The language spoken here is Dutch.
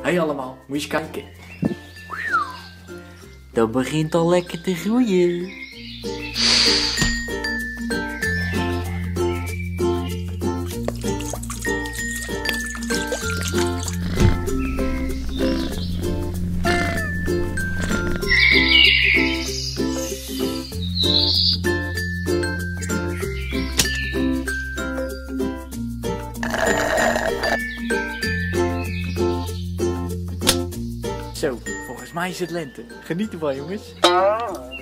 Hey allemaal, moet je eens kijken. Dat begint al lekker te groeien. Zo, volgens mij is het lente. Geniet ervan, jongens.